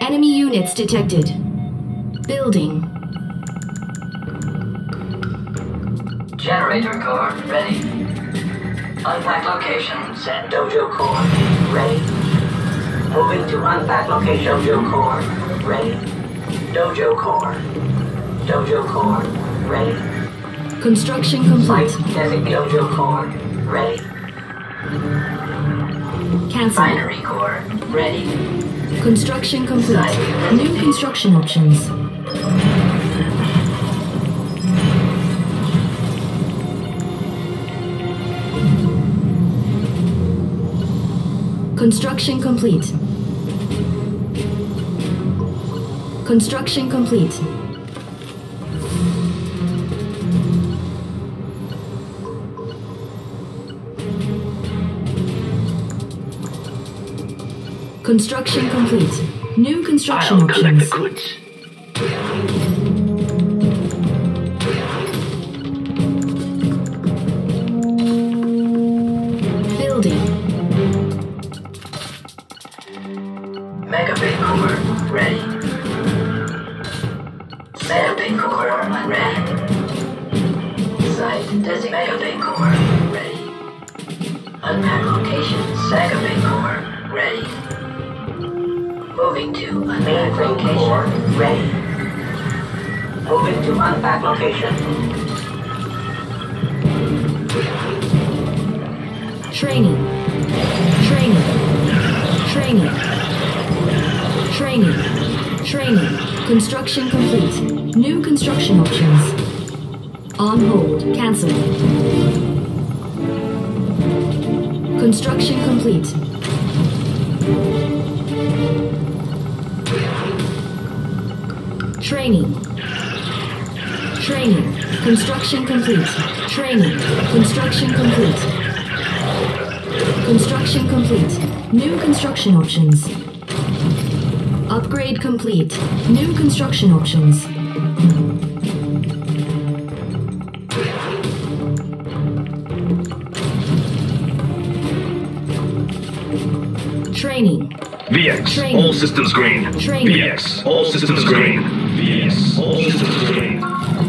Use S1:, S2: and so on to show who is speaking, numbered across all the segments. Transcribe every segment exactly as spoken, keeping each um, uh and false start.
S1: Enemy units detected. Building.
S2: Generator core ready. Unpack location set. Dojo core ready. Moving to unpack location. Dojo core ready. Dojo core. Dojo core ready.
S1: Construction complete.
S2: Site designate. Dojo core ready.
S1: Cancel.
S2: Binary core ready.
S1: Construction complete. New construction options. Construction complete. Construction complete. Construction complete. New construction
S3: I'll collect
S1: options.
S3: the goods.
S1: Building.
S2: Mega Big core ready. Mega Big core ready. Site designate. Mega Big core ready. Unpack location. Mega Big core ready. Moving to unpack location. Ready. Moving to unpack location.
S1: Training. Training. Training. Training. Training. Construction complete. New construction options. On hold. Cancel. Construction complete. Training. Training. Construction complete. Training. Construction complete. Construction complete. New construction options. Upgrade complete. New construction options. Training.
S3: V X,
S1: Training.
S3: all systems green.
S1: Training.
S3: V X, all systems green. V X, all systems green.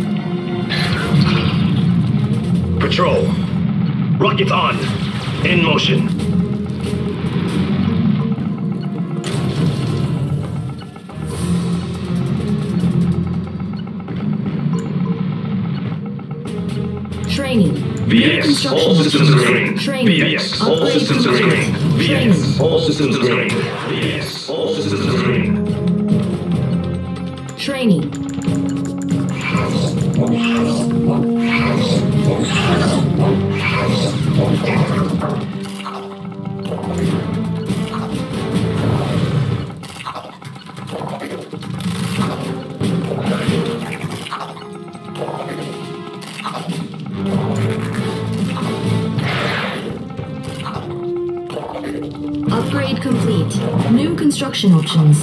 S3: Patrol. Rocket on. In motion.
S1: Training.
S3: V X, all systems green.
S1: Training.
S3: V X, all
S1: Upgrade
S3: systems
S1: complete.
S3: green. V
S1: Training.
S3: X, all systems green. V X, all systems green.
S1: Training. Upgrade complete. New construction options.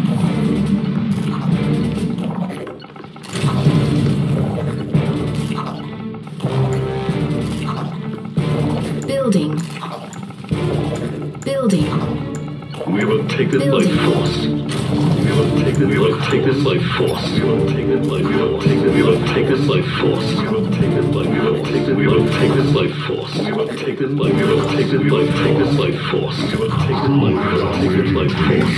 S1: Building. Building.
S3: We will take it by
S1: Building.
S3: force. We will take it. We will take it by force. We will take it by. We will take it. We will take it by force. We will take it by. We will take it. We will take it by force. We will take it by. We will take it by. Take it by force. We will take it by. We will take it by force.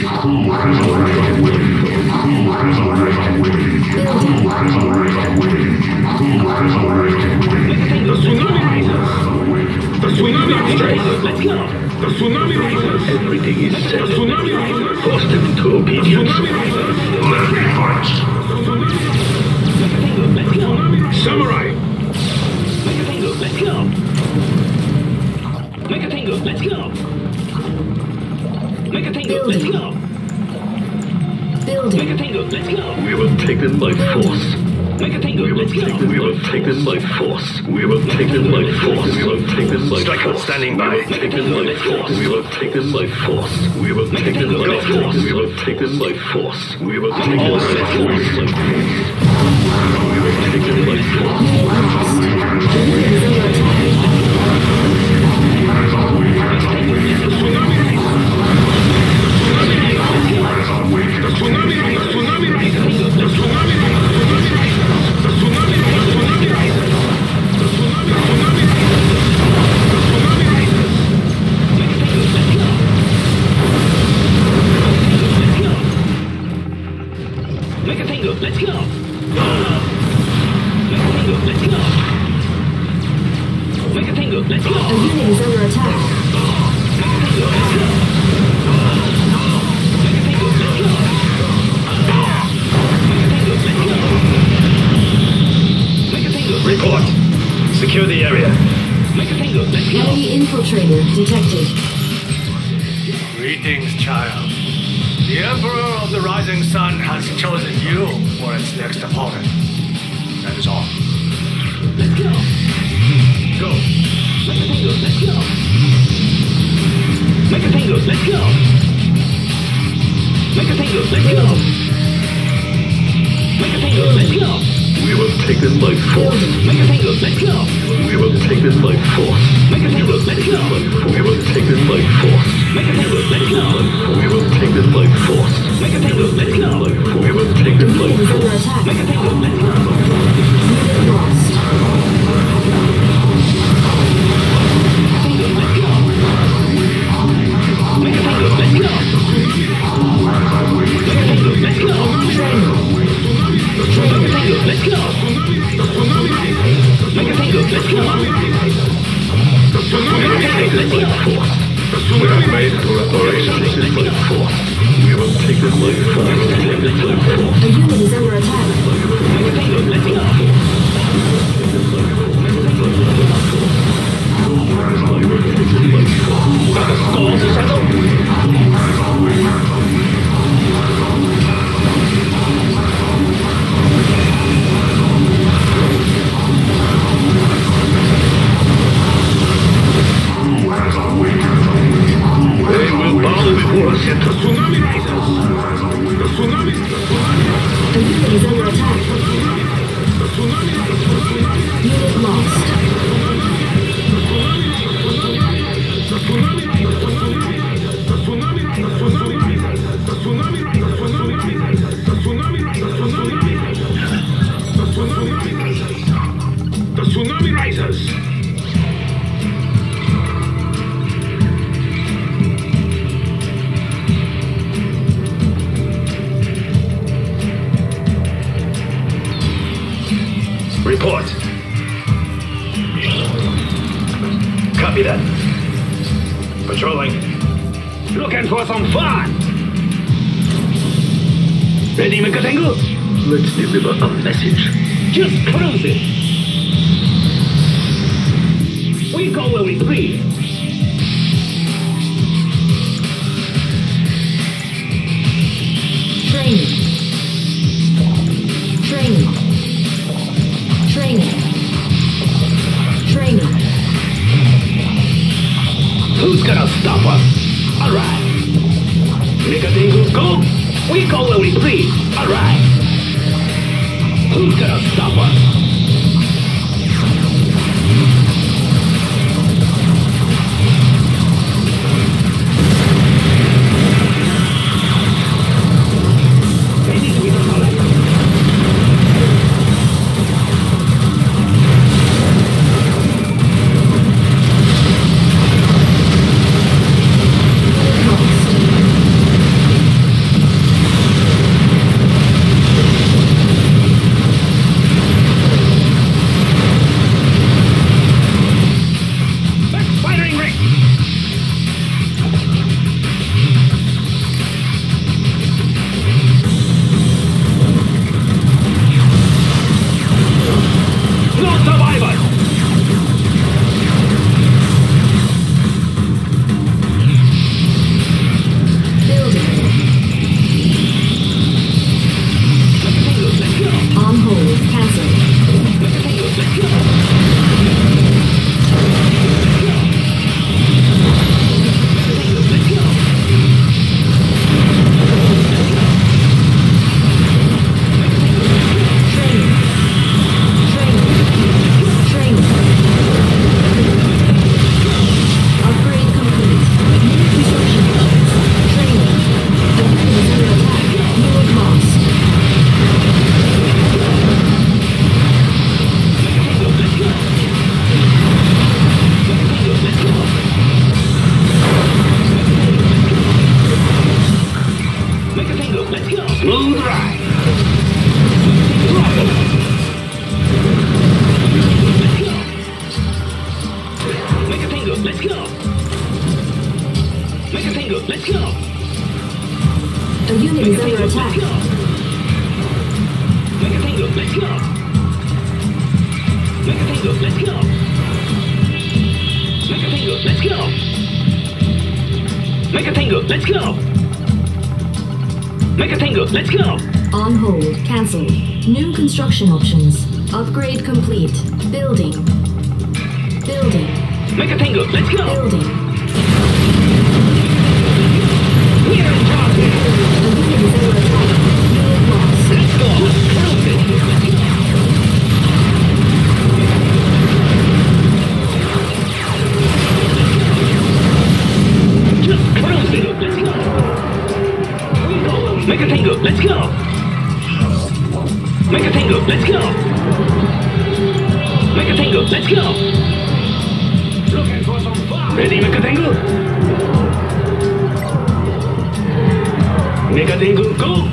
S4: The tsunami rises! The tsunami rises! Let's go! The tsunami rises!
S3: Everything is set.
S4: The tsunami rises!
S3: Force them to
S4: The
S3: obedience.
S4: tsunami rises!
S3: Let me fight.
S4: Let's go! Samurai!
S5: Let's go! Make a tango, let's go! Make a tango, let's go! Make a
S1: Building.
S5: tango, let's go!
S3: We will take them by force.
S5: Make a tango,
S3: We will
S5: let's go!
S3: take them. We will take them by force. We will take them by force. We will take them by
S6: Striker
S3: force.
S6: standing by.
S3: We will take them by force. We will take them by force. We will take them by force. We will take them by force. We will take them by force. We will take them by force.
S4: The tsunami
S5: let's go.
S1: A unit is under attack.
S3: Report. Secure the area.
S1: Enemy infiltrator detected.
S6: Greetings, child. The Emperor of the Rising Sun has chosen you for its next opponent. That is all.
S5: Let's go.
S3: Go.
S5: Make a tango, let's go. Make a tango, let's go. Make a tango, let's go. Make a tango, let's go.
S3: We were taken by force.
S5: Make a tango, let's go.
S3: We were taken by force.
S5: Make a tango, let's go.
S3: We were taken by force.
S5: Make a tango, let's go.
S3: We were taken by force.
S5: Make a tango, let's go.
S3: We were taken by
S1: Unit is under
S3: force.
S1: attack.
S5: Make a tango, let's go.
S1: Unit lost.
S5: Tango, let's go. Make a tango, let's go. Make a tango, let's go. Make a tango, let's go. Make a tango, let's go. Make a tango, let's go.
S3: We have made preparations by force. We were taken by force. Taken by force.
S1: A unit is under attack.
S5: Make a tango, let's go. Got the score to settle.
S3: They will bow before us.
S4: The tsunami rises. The tsunami.
S1: A unit is under attack.
S4: The tsunami.
S1: Unit lost.
S4: The tsunami. The tsunami. The tsunami. The tsunami. The tsunami. The tsunami. The tsunami. The tsunami rises.
S3: Report. Copy that. Patrolling.
S5: Looking for some fun. Ready, make a tango?
S3: Let's deliver a message.
S5: Just cruise it. We go where we breathe.
S1: Training. Training. Training. Training.
S5: Who's gonna stop us? Alright. Make a tango, go. We go where we breathe. Alright. Who's gonna stop us? let's go! Make a tango, let's go!
S1: A unit is under attack.
S5: Make a tango, let's go! Make a tango, let's go! Make a tango, let's go! Make a tango, let's go! Make a tango, let's go!
S1: On hold. Cancelled. New construction options. Upgrade complete. Building. Building.
S5: Make a tango, let's go!
S1: Building.
S5: We're in charge!
S1: A unit is under attack. Unit lost.
S5: Let's go! Prove it! Just cruise it! Let's go! Make a tango, let's go! Make a tango, let's go! Make a tango, let's go! Looking for some fun! Ready, make a tango? Make a tango, go!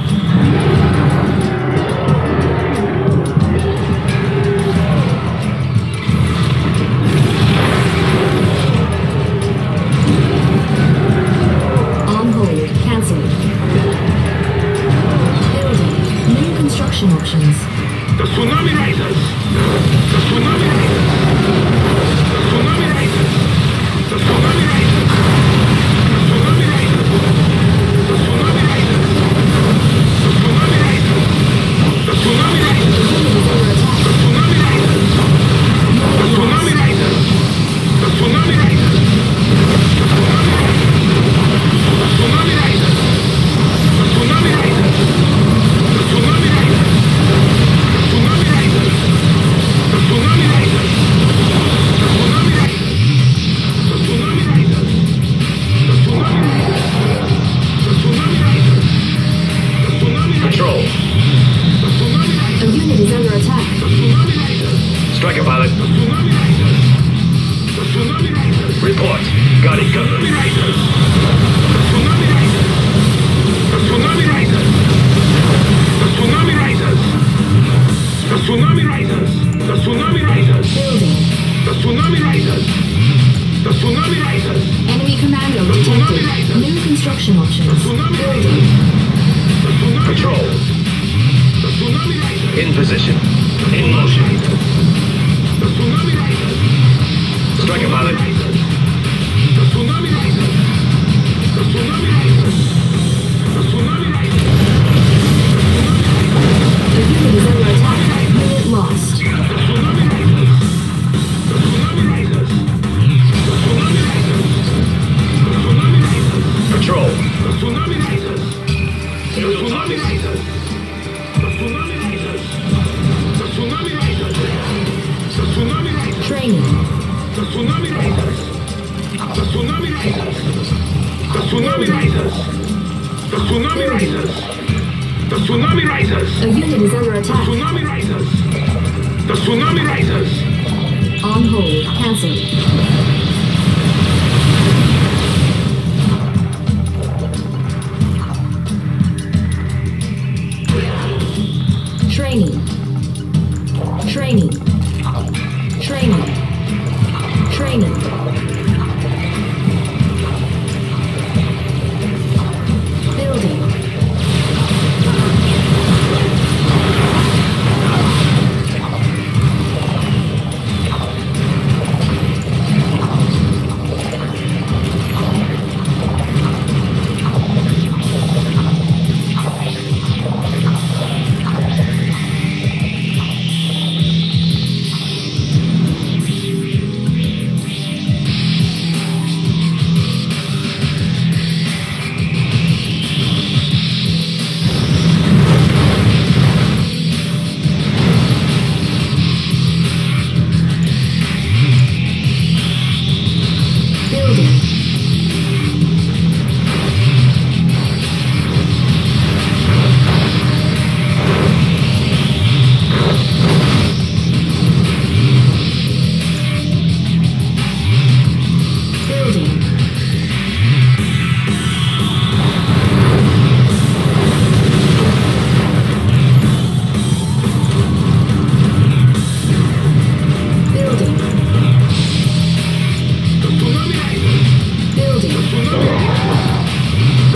S1: On hold. Cancelled. Building. New construction options.
S4: The tsunami risers! The tsunami risers! The tsunami risers! The tsunami risers! The tsunami risers! The tsunami risers! The tsunami risers! The tsunami risers! The tsunami risers! The tsunami risers! The tsunami risers! The tsunami risers! The tsunami risers! The tsunami risers! The tsunami risers! Tsunami Riders! The Tsunami Riders! The Tsunami Riders! The Tsunami Riders! The Tsunami Riders! The Tsunami Riders! The Tsunami Riders!
S5: Control.
S4: The Tsunami Riders!
S1: A unit is under attack.
S4: The Tsunami Riders!
S5: Striker pilot.
S4: The Tsunami Riders! The Tsunami Riders!
S5: Report. Got it covered.
S4: Tsunami Riders! The Tsunami Riders! The Tsunami Riders! The Tsunami Riders! The Tsunami Riders! The Tsunami Riders!
S1: Building.
S4: The Tsunami Riders! The Tsunami Riders!
S1: Enemy commando detected. New construction options.
S4: Tsunami
S1: Building.
S4: The Tsunami
S5: Control.
S4: Riders! The Tsunami Riders!
S5: In position. In motion.
S4: The Tsunami Riders!
S5: Striker pilot.
S4: The Tsunami Riders! The Tsunami Riders! The Tsunami Riders!
S1: A unit is under attack. Unit lost.
S4: The Tsunami Riders! The Tsunami Riders! The Tsunami Riders! The Tsunami Riders!
S5: Control.
S4: The Tsunami Riders! The Tsunami Riders! The Tsunami Riders! The Tsunami Riders! The Tsunami Riders!
S1: Training.
S4: The Tsunami Riders! The Tsunami Riders! The Tsunami Riders! The Tsunami Riders! The Tsunami Riders!
S1: A unit is under
S4: The
S1: attack.
S4: Tsunami Riders! The Tsunami Riders!
S1: On hold. Cancelled. Training. Training. Training. Training. Building.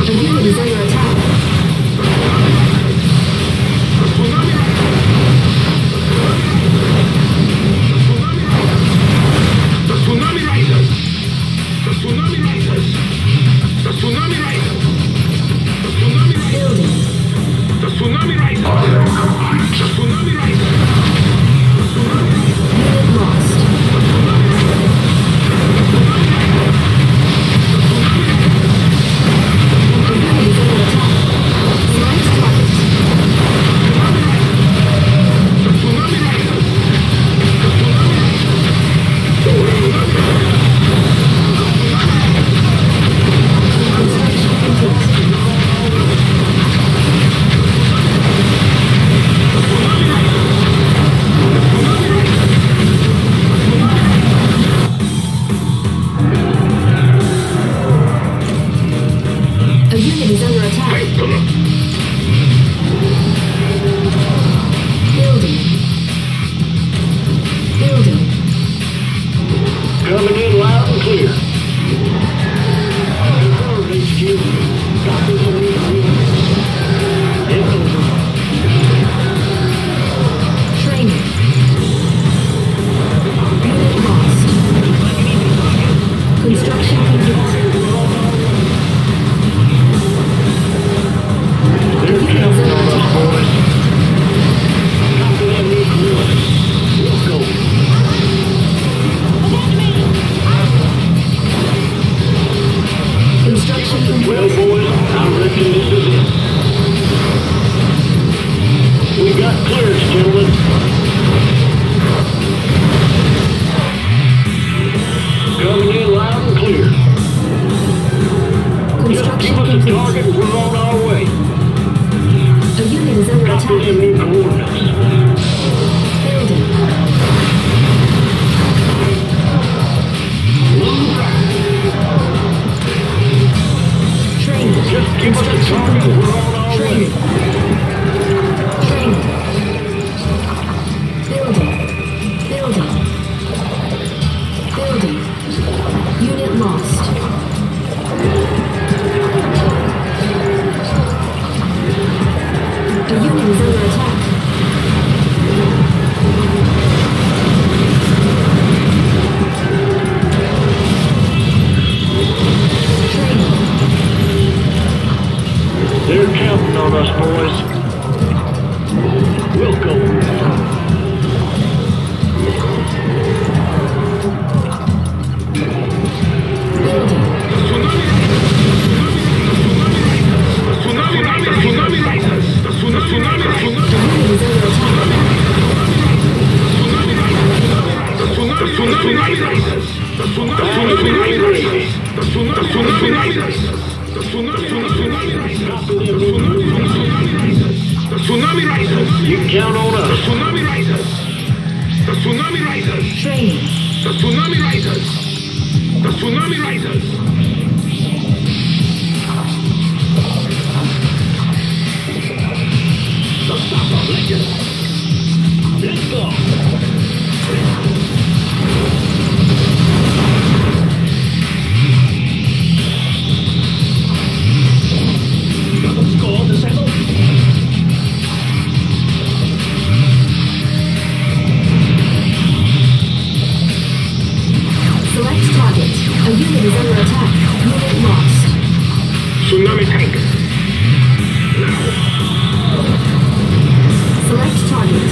S1: unit is under attack.
S4: The tsunami rises! The tsunami rises! The tsunami rises! The tsunami rises!
S1: Building.
S4: The tsunami rises! The tsunami rises! The tsunami rises!
S1: Unit lost. A unit is under attack. Select target.
S4: The tsunami rises! The tsunami
S1: Construction complete. A unit is under attack. Building. Building.
S5: Coming in loud and clear. Confirmed, H Q. Copy the new units. It's over.
S1: Training. Unit lost. Construction complete.
S5: They're counting on us, boys. Copy the new units. Let's go.
S1: Construction
S5: Well,
S1: complete.
S5: boys, I reckon this is it. We got clearance, gentlemen. Coming in loud and clear. Just
S1: Construction
S5: give us a
S1: complete.
S5: target and we're on our way.
S1: A unit is under
S5: Copy
S1: attack.
S5: them new coordinates.
S1: Building. Training.
S5: Just give us a
S1: Construction
S5: target and
S1: complete.
S5: we're on our way.
S1: Training. Training. Building. Building. Building. Unit lost. A unit is under attack. Training.
S5: They're counting on us, boys. We'll go.
S1: Building.
S4: tsunami rises! The tsunami rises! The tsunami rises!
S1: A unit is under attack.
S4: The tsunami rises! The tsunami rises! The tsunami rises! The tsunami rises! The tsunami rises!
S5: You can count on
S4: The
S5: us.
S4: tsunami rises! The tsunami rises!
S1: Training.
S4: The tsunami rises! The tsunami rises!
S5: The stop of legend. Let's go. Score to settle.
S1: Select target. A unit is under attack. Unit lost.
S4: Tsunami tank!
S1: Select target.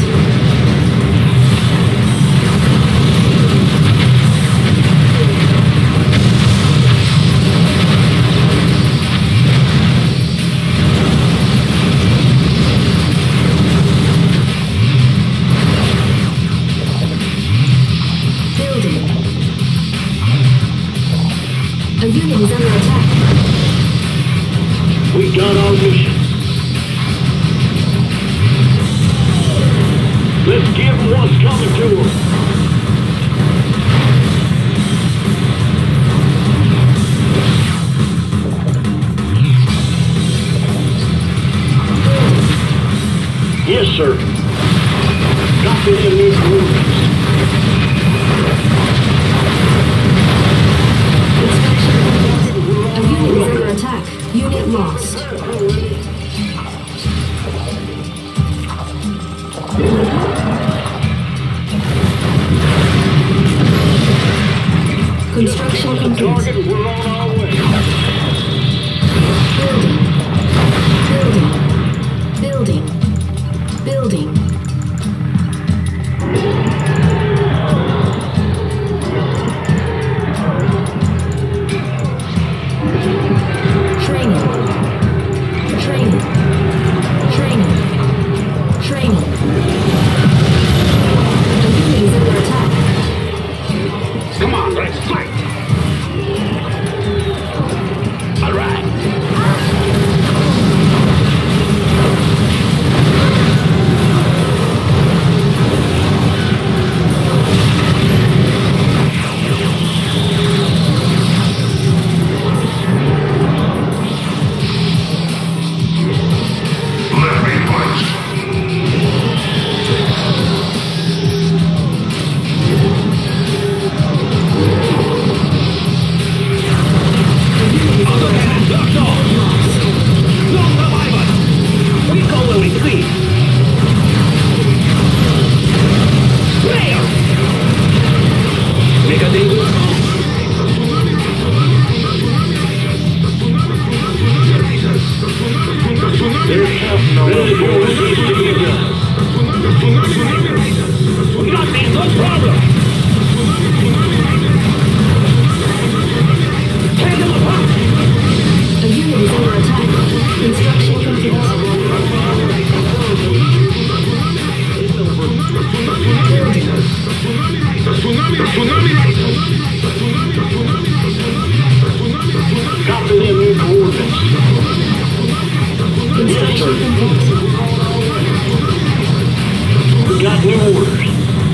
S1: Building. A unit is under attack.
S5: We got our mission. Let's give them what's coming to them. Yes, sir. Copy them new coordinates.
S1: Construction complete. A unit is under attack. Unit lost. Construction
S5: Just
S1: complete.
S5: target and we're on our way.
S1: Building. Building. Building. Training. Training. Training. Training. The unit is under attack.
S5: Come on, let's fight. All right.
S4: Let me fight.
S5: Other hand, ducked off. No survivor. We go where we please. There. Make a deal. There's nothing ready for what needs to be done. We got me, no problem. Take them apart.
S1: A unit is under attack. Construction complete.
S5: Copy them new coordinates.
S1: Construction complete.
S5: We got new orders.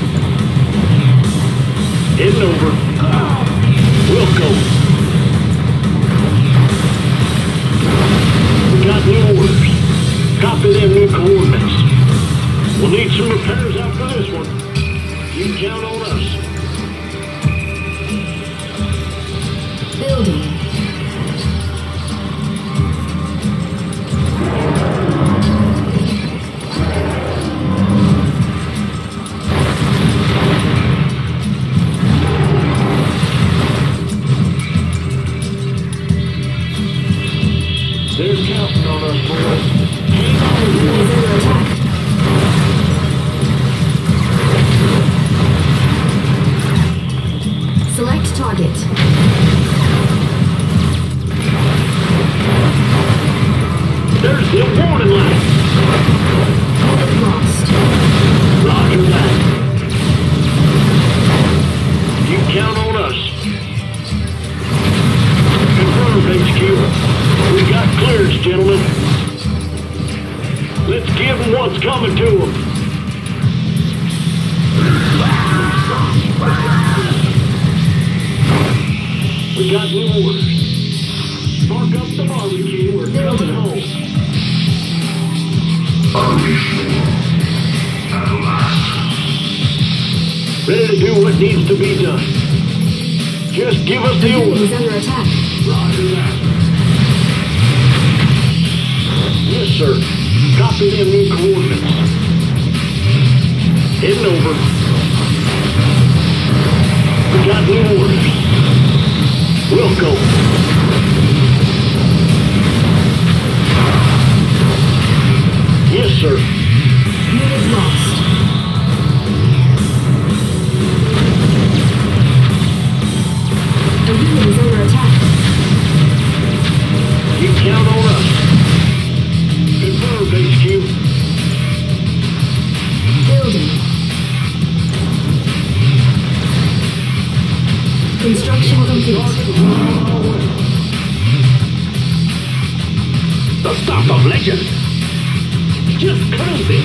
S5: Heading over. We'll go. We got new orders. Copy them new coordinates. We'll need some repairs after this one. You count on us.
S1: Building.
S5: They're counting on us, boys.
S1: Unit is under attack. Select target.
S5: There's the warning light.
S1: Unit lost.
S5: Roger that. You count on us. Confirmed, H Q. We got clearance, gentlemen. Let's give them what's coming to them. We got new orders. Spark up the barbecue. We're coming home.
S4: Unleash me. At last.
S5: Ready to do what needs to be done. Just give us
S1: The
S5: the
S1: unit
S5: order.
S1: is under attack.
S5: Roger that. Yes, sir. Copy them new coordinates. Heading over. We got new orders. We'll go. Yes, sir.
S1: Unit lost. The unit is under attack.
S5: You count on us. Confirmed, H Q.
S1: Building. Construction complete.
S5: The stuff of legend. Just cruising.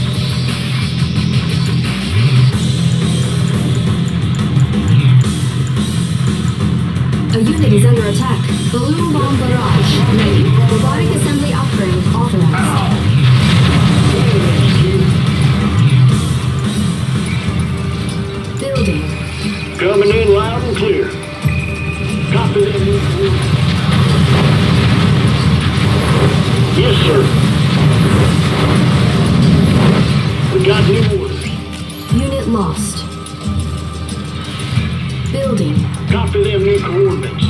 S1: A unit is under attack. Balloon bomb barrage ready. Robotic assembly upgrade authorized. Building.
S5: Coming in loud and clear. Copy that. Yes, sir. We got new orders.
S1: Unit lost. Building.
S5: Copy them new coordinates.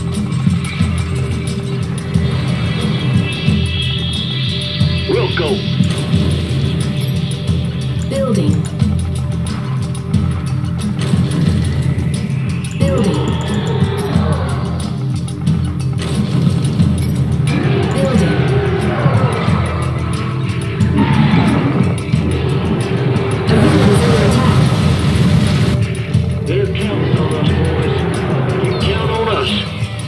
S5: We'll go.
S1: Building. Building. Building. A unit is under attack.
S5: They're counting on us, boys. You count on us.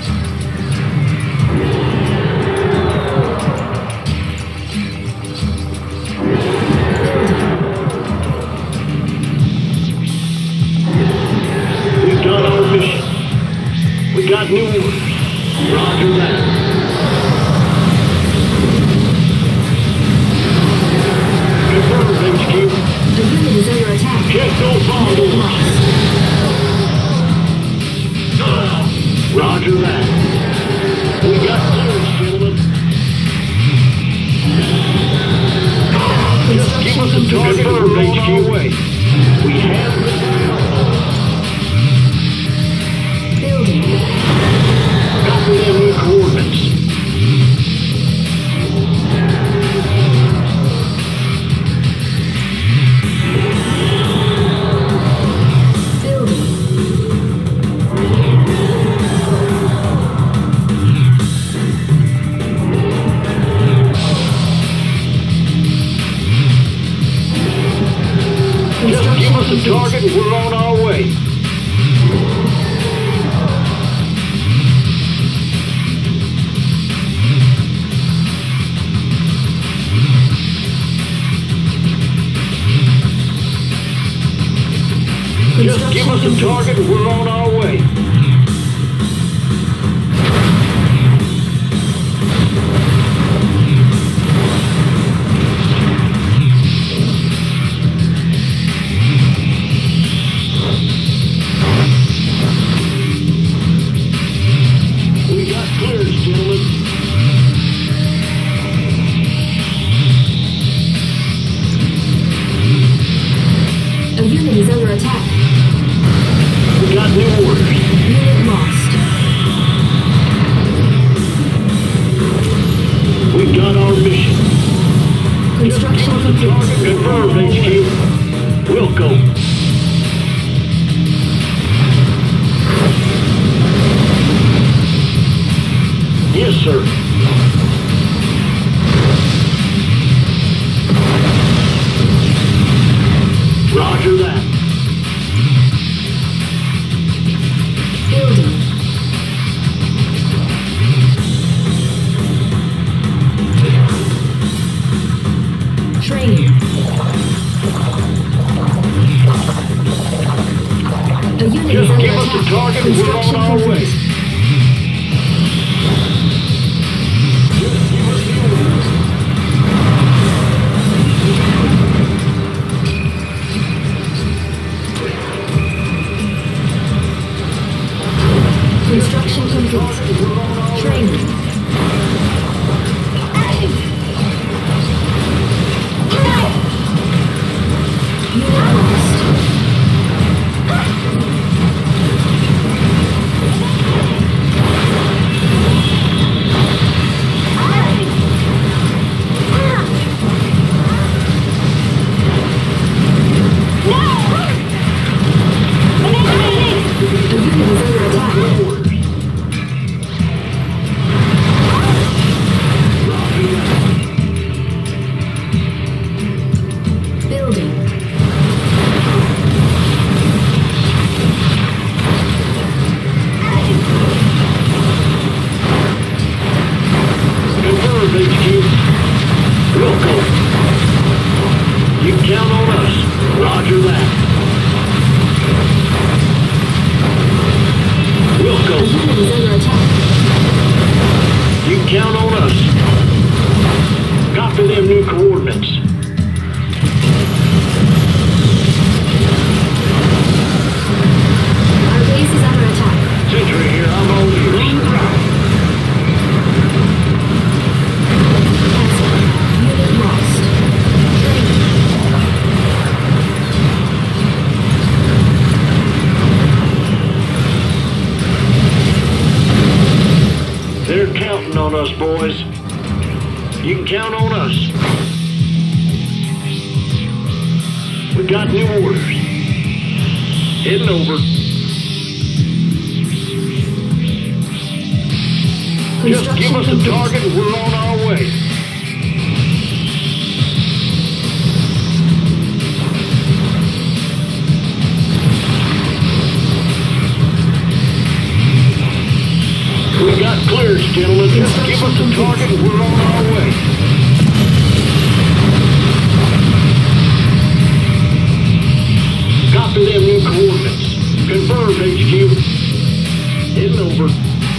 S5: We got our mission. We got new orders. Roger that. Confirmed, H Q.
S1: A unit is under attack.
S5: Check those bomb
S1: Unit
S5: doors.
S1: lost.
S5: Roger that. We got clearance, gentlemen. Just give us a target and we're on our way. We have the
S1: Building.
S5: copy them new coordinates.
S1: Building.
S5: Just give us a target and we're on our way. Just give us a target and we're on our way. We got clearance, gentlemen.
S1: A unit is under attack.
S5: We got new orders.
S1: Unit lost.
S5: We got our mission.
S1: Construction complete.
S5: Target confirmed, H Q. We'll go. Yes, sir. Roger that.
S1: Building. Training. A unit is
S5: Just
S1: under
S5: give us a
S1: attack.
S5: target and we're on our way.
S1: Construction complete. Training. Unit lost. A unit is under attack.
S5: They're counting on us, boys. You can count on us. We got new orders. Heading over. Just give us a target and we're on our way. We got clearance, gentlemen. Just give us a target and we're on our way. Copy them new coordinates. Confirmed, H Q. Heading over.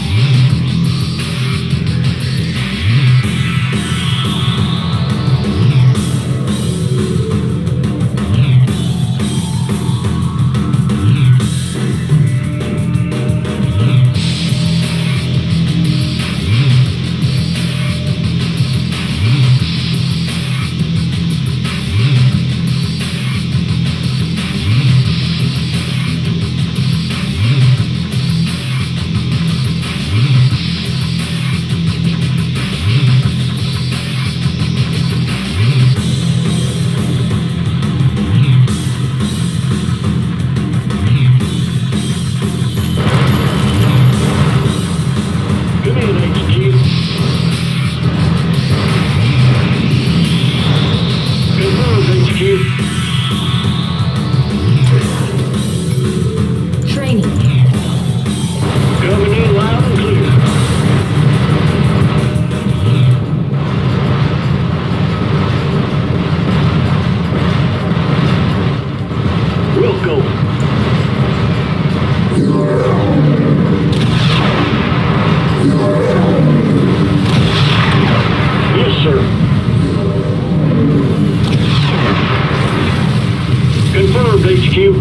S5: H Q.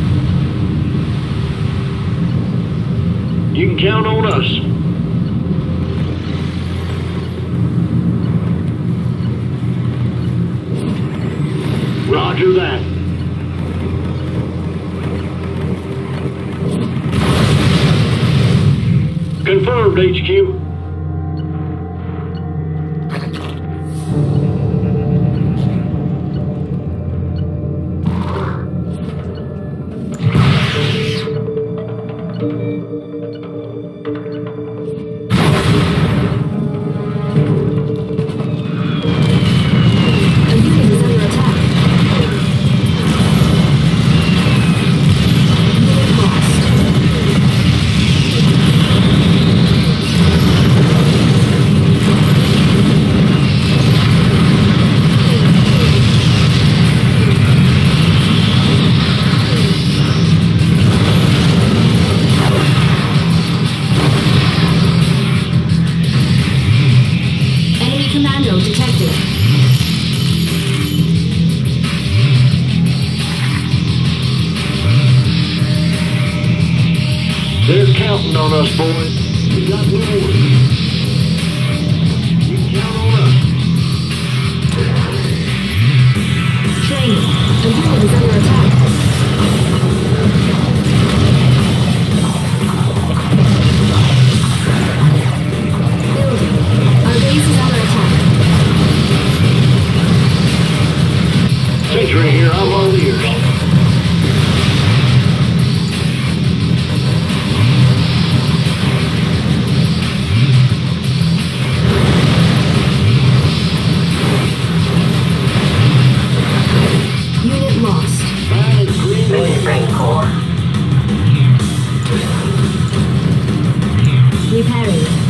S5: You can count on us. Roger that. Confirmed, H Q. They're counting on us, boys. We got new orders. You can count on us.
S1: Training. The unit is under attack. Building. Our base is under attack.
S5: Sentry here, I'm all ears.
S1: Repairing.